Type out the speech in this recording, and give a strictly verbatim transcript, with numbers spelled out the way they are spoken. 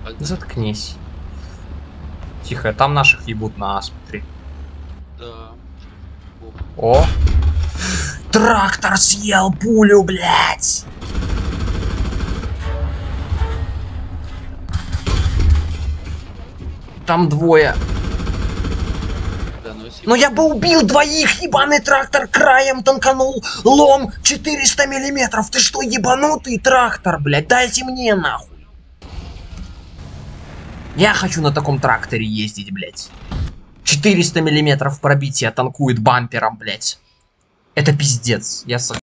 Заткнись. Тихо, там наших ебут на А, смотри. Да. О! Трактор съел пулю, блядь! Там двое. Да, ну, если... Но я бы убил двоих, ебаный трактор краем танканул, лом четыреста миллиметров. Ты что, ебанутый трактор, блядь? Дайте мне нахуй. Я хочу на таком тракторе ездить, блядь. четыреста миллиметров пробития танкует бампером, блядь. Это пиздец. Я